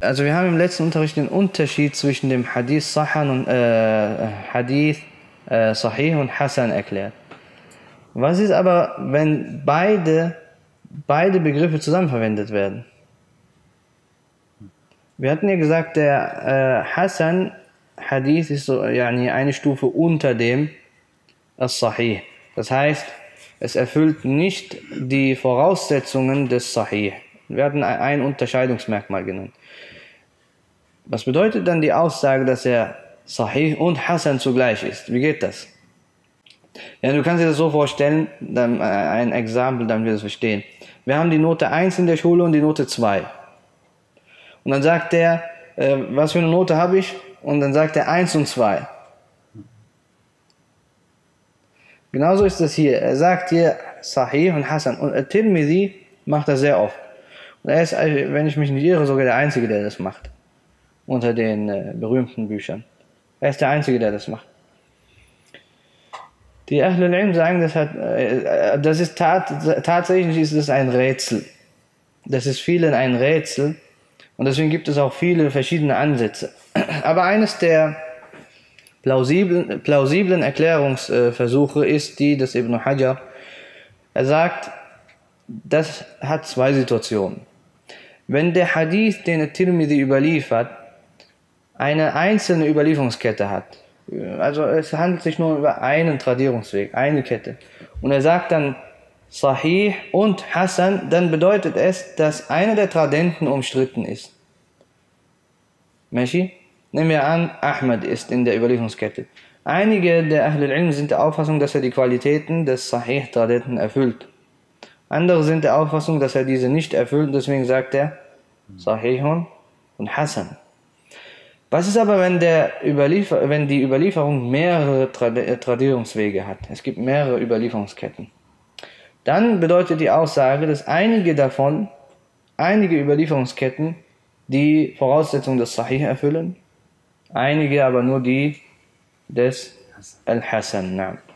Also wir haben im letzten Unterricht den Unterschied zwischen dem Hadith Sahan und Hadith Sahih und Hasan erklärt. Was ist aber, wenn beide Begriffe zusammen verwendet werden? Wir hatten ja gesagt, der Hasan Hadith ist so eine Stufe unter dem As-Sahih. Das heißt, es erfüllt nicht die Voraussetzungen des Sahih. Wir hatten ein Unterscheidungsmerkmal genannt. Was bedeutet dann die Aussage, dass er Sahih und Hasan zugleich ist? Wie geht das? Ja, du kannst dir das so vorstellen, ein Exempel, damit wir das verstehen. Wir haben die Note 1 in der Schule und die Note 2. Und dann sagt er, was für eine Note habe ich? Und dann sagt er 1 und 2. Genauso ist das hier. Er sagt hier Sahih und Hasan. Und At-Tirmidhi macht das sehr oft. Und er ist, wenn ich mich nicht irre, sogar der Einzige, der das macht. Unter den berühmten Büchern. Er ist der Einzige, der das macht. Die Ahlul Ilm sagen, das ist tatsächlich ist es ein Rätsel. Das ist vielen ein Rätsel. Und deswegen gibt es auch viele verschiedene Ansätze. Aber eines der plausiblen Erklärungsversuche ist die des Ibn Hajar. Er sagt, das hat zwei Situationen. Wenn der Hadith, den At-Tirmidhi überliefert, eine einzelne Überlieferungskette hat, also es handelt sich nur über einen Tradierungsweg, eine Kette, und er sagt dann Sahih und Hasan, dann bedeutet es, dass einer der Tradenten umstritten ist. Meshi? Nehmen wir an, Ahmad ist in der Überlieferungskette. Einige der Ahlul Ilm sind der Auffassung, dass er die Qualitäten des Sahih-Tradenten erfüllt. Andere sind der Auffassung, dass er diese nicht erfüllt, deswegen sagt er Sahihun und Hasan. Was ist aber, wenn die Überlieferung mehrere Tradierungswege hat? Es gibt mehrere Überlieferungsketten. Dann bedeutet die Aussage, dass einige Überlieferungsketten die Voraussetzungen des Sahih erfüllen, einige aber nur die des Al-Hasan.